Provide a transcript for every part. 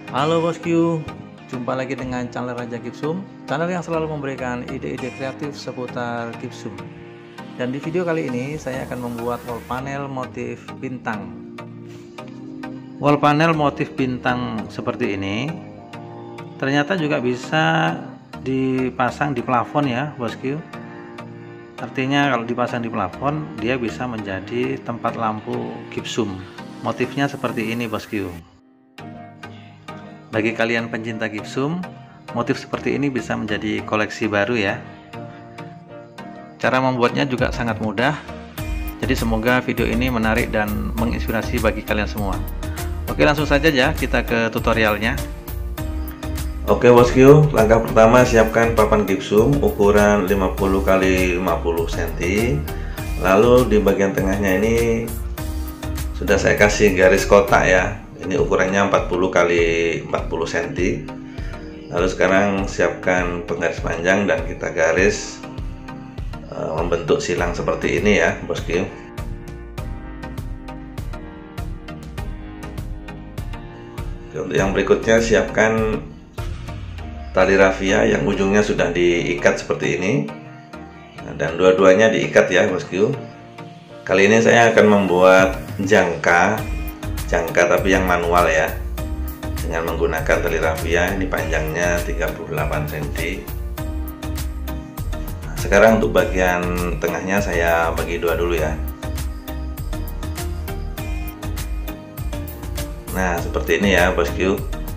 Halo bosku, jumpa lagi dengan channel Raja Gipsum, channel yang selalu memberikan ide-ide kreatif seputar gipsum. Dan di video kali ini saya akan membuat wall panel motif bintang. Wall panel motif bintang seperti ini ternyata juga bisa dipasang di plafon ya bosku. Artinya kalau dipasang di plafon dia bisa menjadi tempat lampu gipsum. Motifnya seperti ini bosku. Bagi kalian pencinta gipsum, motif seperti ini bisa menjadi koleksi baru ya. Cara membuatnya juga sangat mudah. Jadi semoga video ini menarik dan menginspirasi bagi kalian semua. Oke, langsung saja ya kita ke tutorialnya. Oke bosku, langkah pertama siapkan papan gipsum ukuran 50 x 50 cm. Lalu di bagian tengahnya ini sudah saya kasih garis kotak ya. Ini ukurannya 40 x 40 cm. Lalu sekarang siapkan penggaris panjang dan kita garis membentuk silang seperti ini ya bosku. Untuk yang berikutnya siapkan tali rafia yang ujungnya sudah diikat seperti ini, dan dua-duanya diikat ya bosku. Kali ini saya akan membuat jangka tapi yang manual ya, dengan menggunakan tali rafia. Ini panjangnya 38 cm. Sekarang untuk bagian tengahnya saya bagi dua dulu ya. Nah seperti ini ya bosku.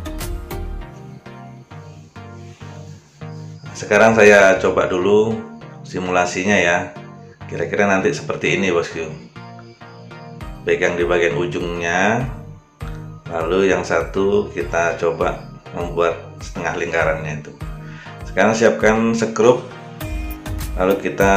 Sekarang saya coba dulu simulasinya ya. Kira-kira nanti seperti ini bosku. Pegang di bagian ujungnya, lalu yang satu kita coba membuat setengah lingkarannya itu. Sekarang siapkan sekrup, lalu kita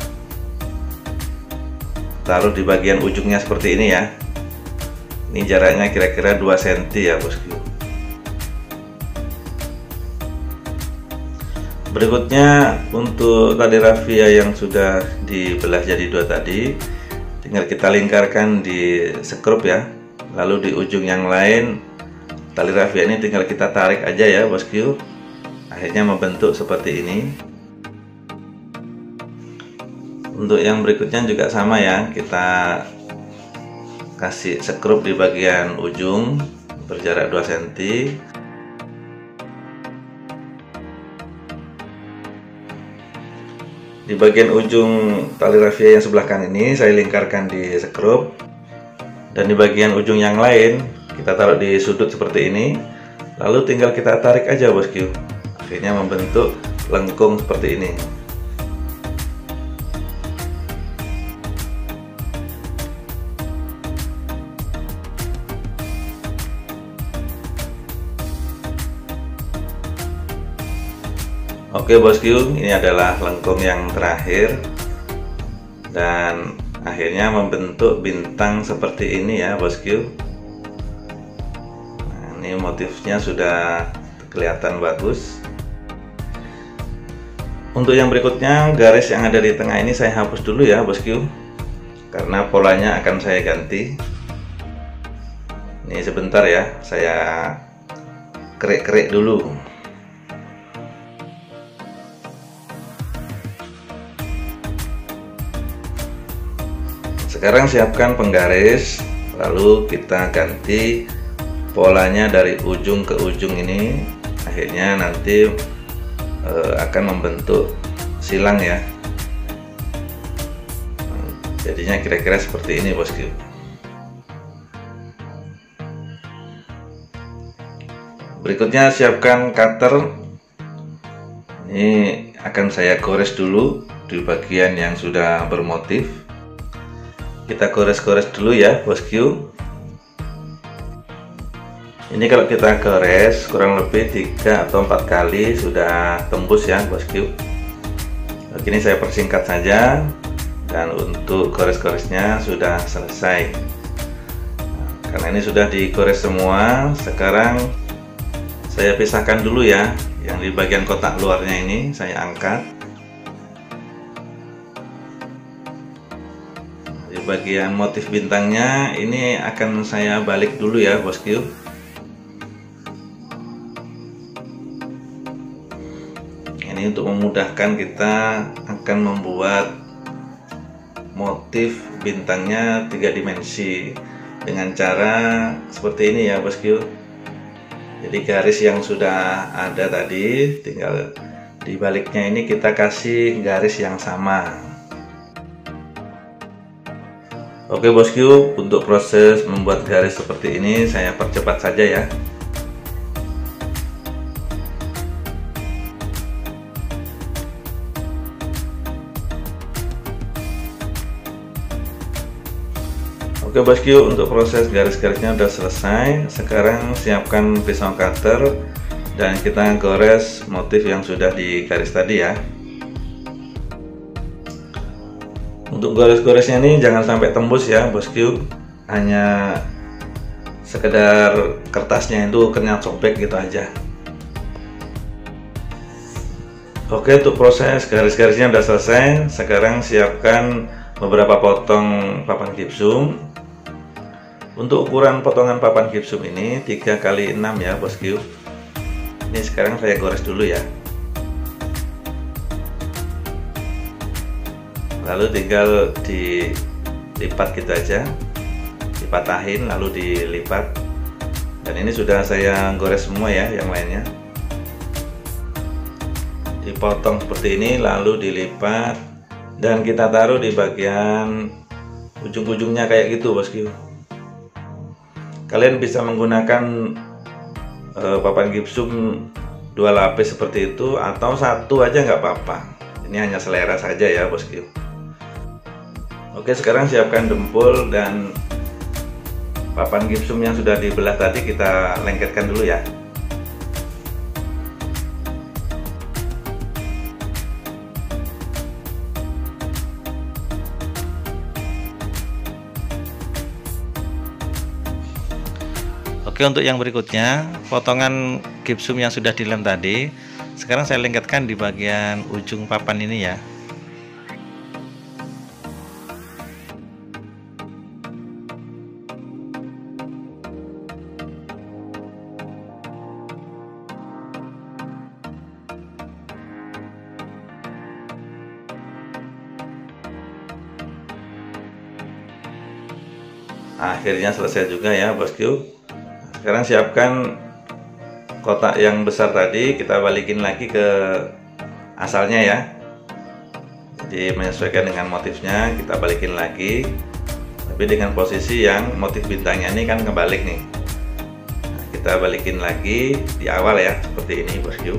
taruh di bagian ujungnya seperti ini ya. Ini jaraknya kira-kira 2 cm ya bosku. Berikutnya untuk tali rafia yang sudah dibelah jadi dua tadi, tinggal kita lingkarkan di sekrup ya. Lalu di ujung yang lain tali rafia ini tinggal kita tarik aja ya bosku. Akhirnya membentuk seperti ini. Untuk yang berikutnya juga sama ya, kita kasih sekrup di bagian ujung berjarak 2 cm. Di bagian ujung tali rafia yang sebelah kanan ini saya lingkarkan di sekrup, dan di bagian ujung yang lain kita taruh di sudut seperti ini. Lalu tinggal kita tarik aja bosku. Akhirnya membentuk lengkung seperti ini. Oke bosku, ini adalah lengkung yang terakhir dan akhirnya membentuk bintang seperti ini ya bosku. Nah, ini motifnya sudah kelihatan bagus. Untuk yang berikutnya, garis yang ada di tengah ini saya hapus dulu ya bosku, karena polanya akan saya ganti. Ini sebentar ya, saya kerik-kerik dulu. Sekarang siapkan penggaris, lalu kita ganti polanya dari ujung ke ujung ini. Akhirnya nanti akan membentuk silang ya. Jadinya kira-kira seperti ini bosku. Berikutnya siapkan cutter. Ini akan saya gores dulu di bagian yang sudah bermotif. Kita gores-gores dulu ya bosku. Ini kalau kita gores kurang lebih 3 atau 4 kali sudah tembus ya bosku. Begini saya persingkat saja, dan untuk gores-goresnya sudah selesai. Karena ini sudah digores semua, sekarang saya pisahkan dulu ya. Yang di bagian kotak luarnya ini saya angkat. Bagian motif bintangnya ini akan saya balik dulu ya bosku. Ini untuk memudahkan kita akan membuat motif bintangnya 3 dimensi dengan cara seperti ini ya bosku. Jadi garis yang sudah ada tadi tinggal di baliknya ini kita kasih garis yang sama. Oke bosku, untuk proses membuat garis seperti ini saya percepat saja ya. Oke bosku, untuk proses garis-garisnya sudah selesai. Sekarang siapkan pisau cutter dan kita gores motif yang sudah digaris tadi ya. Untuk gores-goresnya ini jangan sampai tembus ya bosku, hanya sekedar kertasnya itu kena sobek gitu aja. Oke, untuk proses garis-garisnya sudah selesai. Sekarang siapkan beberapa potong papan gipsum. Untuk ukuran potongan papan gipsum ini 3 x 6 ya bosku. Ini sekarang saya gores dulu ya. Lalu tinggal dilipat gitu aja, dipatahin lalu dilipat. Dan ini sudah saya gores semua ya, yang lainnya. Dipotong seperti ini lalu dilipat dan kita taruh di bagian ujung-ujungnya kayak gitu bosku. Kalian bisa menggunakan papan gipsum 2 lapis seperti itu atau 1 aja nggak apa-apa. Ini hanya selera saja ya bosku. Oke, sekarang siapkan dempul dan papan gipsum yang sudah dibelah tadi kita lengketkan dulu ya. Oke, untuk yang berikutnya potongan gipsum yang sudah dilem tadi sekarang saya lengketkan di bagian ujung papan ini ya. Akhirnya selesai juga ya bosku. Sekarang siapkan kotak yang besar tadi, kita balikin lagi ke asalnya ya. Jadi menyesuaikan dengan motifnya kita balikin lagi, tapi dengan posisi yang motif bintangnya ini kan kebalik nih. Nah, kita balikin lagi di awal ya, seperti ini bosku.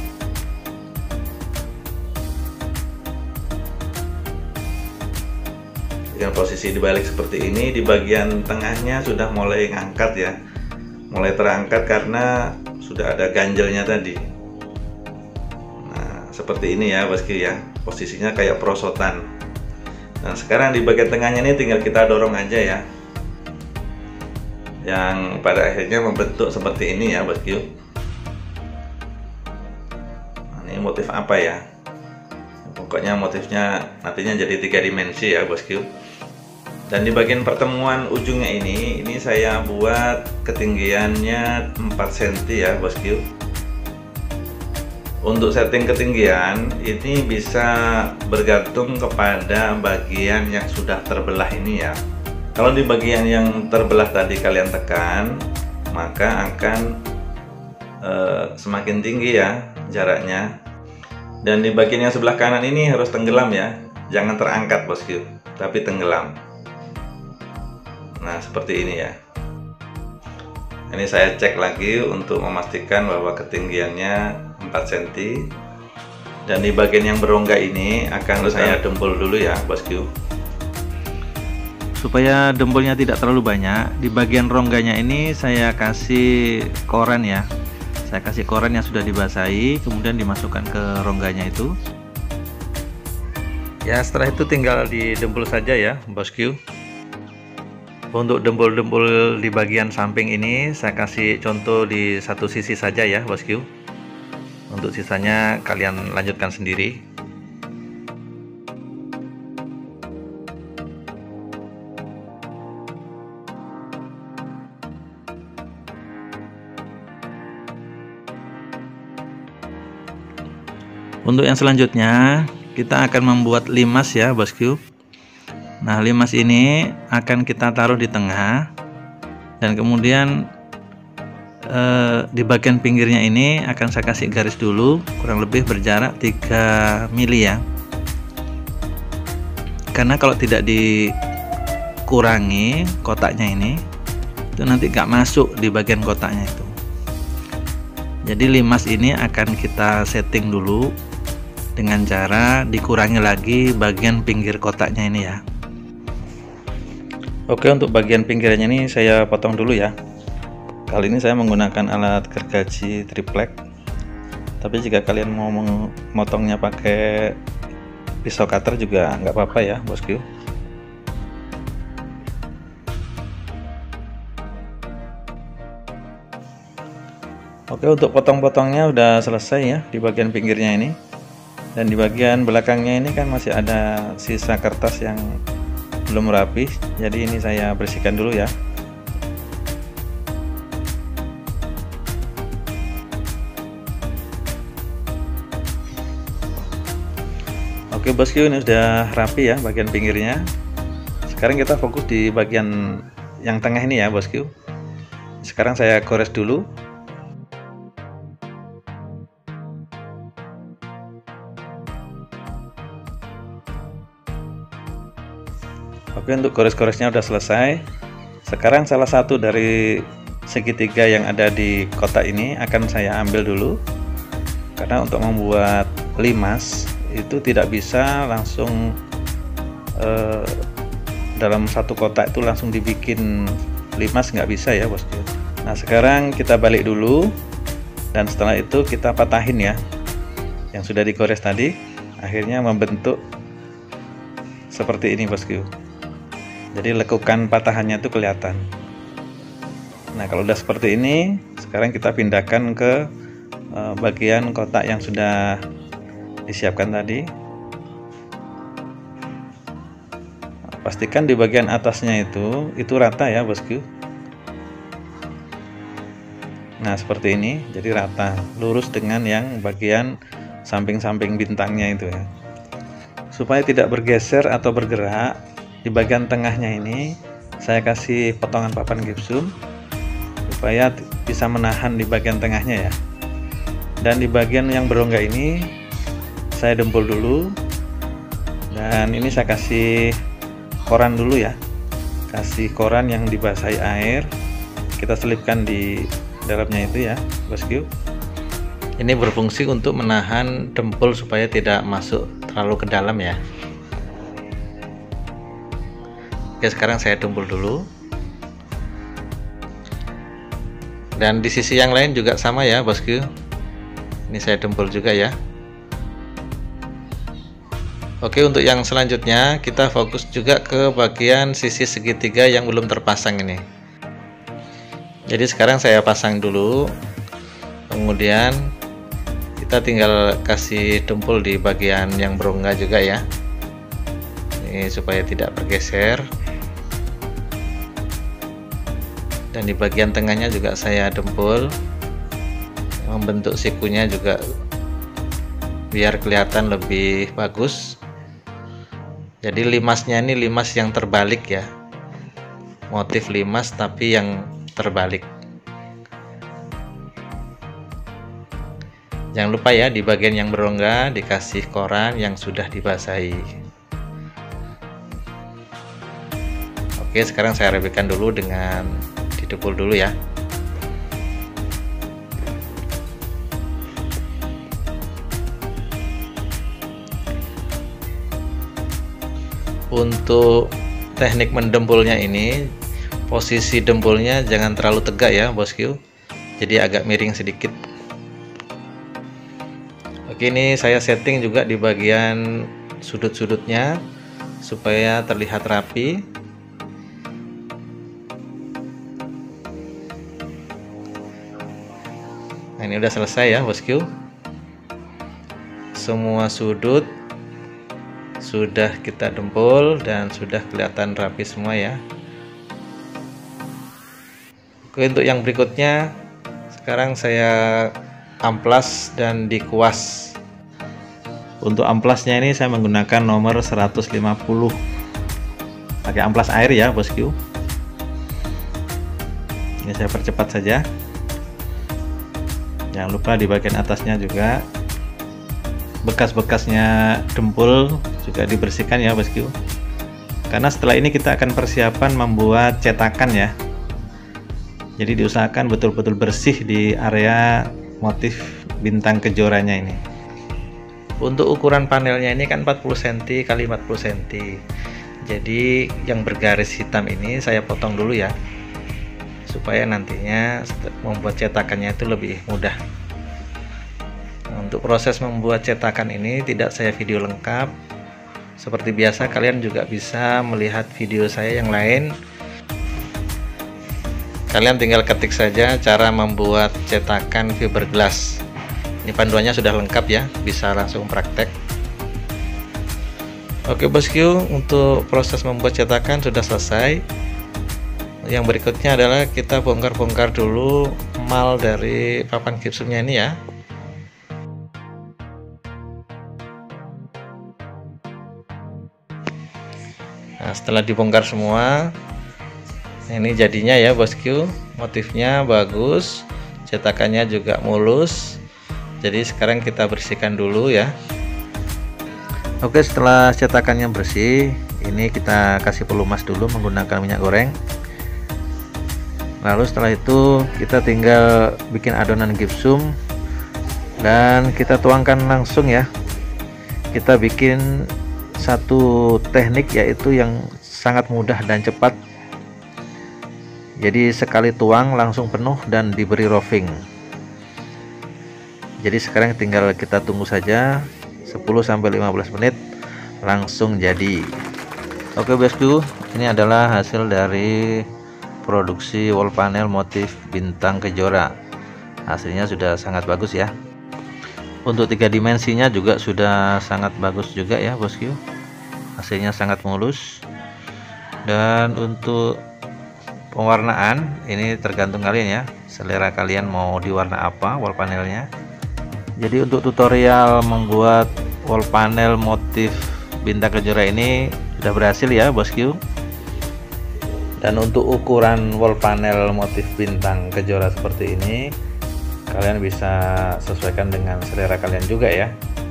Dengan posisi dibalik seperti ini, di bagian tengahnya sudah mulai ngangkat ya, mulai terangkat karena sudah ada ganjelnya tadi. Nah, seperti ini ya bosku ya, posisinya kayak perosotan. Nah, sekarang di bagian tengahnya ini tinggal kita dorong aja ya, yang pada akhirnya membentuk seperti ini ya bosku. Nah, ini motif apa ya? Pokoknya motifnya nantinya jadi 3 dimensi ya bosku. Dan di bagian pertemuan ujungnya ini saya buat ketinggiannya 4 cm ya bosku. Untuk setting ketinggian ini bisa bergantung kepada bagian yang sudah terbelah ini ya. Kalau di bagian yang terbelah tadi kalian tekan, maka akan semakin tinggi ya jaraknya. Dan di bagian yang sebelah kanan ini harus tenggelam ya, jangan terangkat bosku, tapi tenggelam. Nah, seperti ini ya. Ini saya cek lagi untuk memastikan bahwa ketinggiannya 4 cm. Dan di bagian yang berongga ini akan saya dempul dulu ya bosku. Supaya dempulnya tidak terlalu banyak, di bagian rongganya ini saya kasih koren ya. Saya kasih koren yang sudah dibasahi, kemudian dimasukkan ke rongganya itu. Ya, setelah itu tinggal didempul saja ya bosku. Untuk dempul-dempul di bagian samping ini saya kasih contoh di satu sisi saja ya bosku. Untuk sisanya kalian lanjutkan sendiri. Untuk yang selanjutnya kita akan membuat limas ya bosku. Nah, limas ini akan kita taruh di tengah, dan kemudian di bagian pinggirnya ini akan saya kasih garis dulu, kurang lebih berjarak 3 mili ya. Karena kalau tidak dikurangi kotaknya ini, itu nanti gak masuk di bagian kotaknya itu. Jadi limas ini akan kita setting dulu dengan cara dikurangi lagi bagian pinggir kotaknya ini ya. Oke, untuk bagian pinggirnya ini saya potong dulu ya. Kali ini saya menggunakan alat gergaji triplek, tapi jika kalian mau memotongnya pakai pisau cutter juga nggak apa-apa ya bosku. Oke, untuk potong-potongnya udah selesai ya di bagian pinggirnya ini, dan di bagian belakangnya ini kan masih ada sisa kertas yang belum rapi, jadi ini saya bersihkan dulu ya. Oke bosku, ini sudah rapi ya bagian pinggirnya. Sekarang kita fokus di bagian yang tengah ini ya bosku. Sekarang saya gores dulu. Oke, untuk gores-goresnya udah selesai. Sekarang salah satu dari segitiga yang ada di kotak ini akan saya ambil dulu, karena untuk membuat limas itu tidak bisa langsung dalam satu kotak itu langsung dibikin limas, nggak bisa ya bosku. Nah, sekarang kita balik dulu, dan setelah itu kita patahin ya yang sudah digores tadi, akhirnya membentuk seperti ini bosku. Jadi lekukan patahannya itu kelihatan. Nah, kalau udah seperti ini, sekarang kita pindahkan ke bagian kotak yang sudah disiapkan tadi. Pastikan di bagian atasnya itu rata ya bosku. Nah, seperti ini, jadi rata, lurus dengan yang bagian samping-samping bintangnya itu ya. Supaya tidak bergeser atau bergerak, di bagian tengahnya ini saya kasih potongan papan gipsum supaya bisa menahan di bagian tengahnya ya. Dan di bagian yang berongga ini saya dempul dulu, dan ini saya kasih koran dulu ya, kasih koran yang dibasahi air, kita selipkan di dalamnya itu ya bosku. Ini berfungsi untuk menahan dempul supaya tidak masuk terlalu ke dalam ya. Oke, sekarang saya dempul dulu, dan di sisi yang lain juga sama ya bosku. Ini saya dempul juga ya. Oke, untuk yang selanjutnya kita fokus juga ke bagian sisi segitiga yang belum terpasang ini. Jadi sekarang saya pasang dulu, kemudian kita tinggal kasih dempul di bagian yang berongga juga ya. Ini supaya tidak bergeser. Dan di bagian tengahnya juga saya dempul, membentuk sikunya juga biar kelihatan lebih bagus. Jadi limasnya ini limas yang terbalik ya, motif limas tapi yang terbalik. Jangan lupa ya, di bagian yang berongga dikasih koran yang sudah dibasahi. Oke, sekarang saya rapikan dulu dengan didempul dulu ya. Untuk teknik mendempulnya ini, posisi dempulnya jangan terlalu tegak ya bosku, jadi agak miring sedikit. Oke, ini saya setting juga di bagian sudut-sudutnya supaya terlihat rapi. Nah, ini udah selesai ya bosku, semua sudut sudah kita dempul dan sudah kelihatan rapi semua ya. Oke, untuk yang berikutnya sekarang saya amplas dan dikuas. Untuk amplasnya ini saya menggunakan nomor 150, pakai amplas air ya bosku. Ini saya percepat saja. Jangan lupa di bagian atasnya juga bekas-bekasnya dempul juga dibersihkan ya bosku, karena setelah ini kita akan persiapan membuat cetakan ya. Jadi diusahakan betul-betul bersih di area motif bintang kejoranya ini. Untuk ukuran panelnya ini kan 40 cm x 40 cm. Jadi yang bergaris hitam ini saya potong dulu ya, supaya nantinya membuat cetakannya itu lebih mudah. Nah, untuk proses membuat cetakan ini tidak saya video lengkap. Seperti biasa kalian juga bisa melihat video saya yang lain. Kalian tinggal ketik saja cara membuat cetakan fiberglass. Ini panduannya sudah lengkap ya, bisa langsung praktek. Oke bosku, untuk proses membuat cetakan sudah selesai. Yang berikutnya adalah kita bongkar-bongkar dulu mal dari papan gipsumnya ini ya. Nah, setelah dibongkar semua, ini jadinya ya bosku, motifnya bagus, cetakannya juga mulus. Jadi sekarang kita bersihkan dulu ya. Oke, setelah cetakannya bersih, ini kita kasih pelumas dulu menggunakan minyak goreng. Lalu setelah itu kita tinggal bikin adonan gipsum dan kita tuangkan langsung ya. Kita bikin satu teknik yaitu yang sangat mudah dan cepat. Jadi sekali tuang langsung penuh dan diberi roving. Jadi sekarang tinggal kita tunggu saja 10-15 menit langsung jadi. Oke bosku, ini adalah hasil dari produksi wall panel motif bintang kejora. Hasilnya sudah sangat bagus ya. Untuk 3 dimensinya juga sudah sangat bagus juga ya bosku. Hasilnya sangat mulus. Dan untuk pewarnaan ini tergantung kalian ya, selera kalian mau diwarna apa wall panelnya. Jadi untuk tutorial membuat wall panel motif bintang kejora ini sudah berhasil ya bosku. Dan untuk ukuran wall panel motif bintang kejora seperti ini kalian bisa sesuaikan dengan selera kalian juga ya.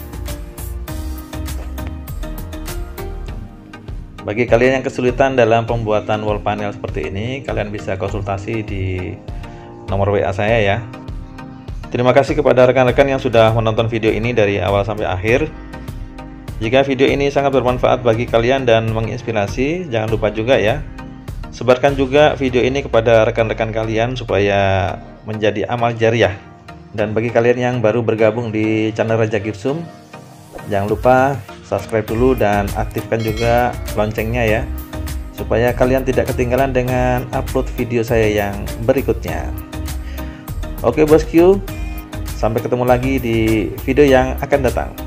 Bagi kalian yang kesulitan dalam pembuatan wall panel seperti ini, kalian bisa konsultasi di nomor WA saya ya. Terima kasih kepada rekan-rekan yang sudah menonton video ini dari awal sampai akhir. Jika video ini sangat bermanfaat bagi kalian dan menginspirasi, jangan lupa juga ya, sebarkan juga video ini kepada rekan-rekan kalian supaya menjadi amal jariah. Dan bagi kalian yang baru bergabung di channel Raja Gipsum, jangan lupa subscribe dulu dan aktifkan juga loncengnya ya, supaya kalian tidak ketinggalan dengan upload video saya yang berikutnya. Oke bosku, sampai ketemu lagi di video yang akan datang.